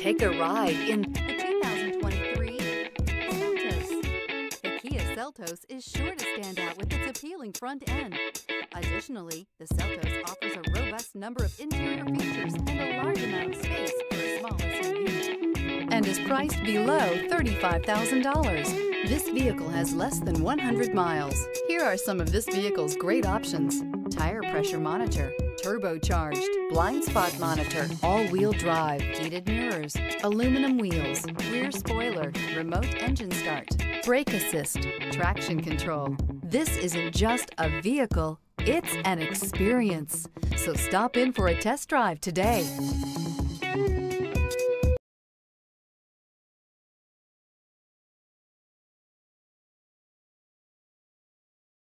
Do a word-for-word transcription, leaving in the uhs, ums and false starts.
Take a ride in the two thousand twenty-three Seltos. The Kia Seltos is sure to stand out with its appealing front end. Additionally, the Seltos offers a robust number of interior features and a large amount of space for a small S U V, and is priced below thirty-five thousand dollars. This vehicle has less than one hundred miles. Here are some of this vehicle's great options: tire pressure monitor, turbocharged, blind spot monitor, all-wheel drive, heated mirrors, aluminum wheels, rear spoiler, remote engine start, brake assist, traction control. This isn't just a vehicle, it's an experience. So stop in for a test drive today.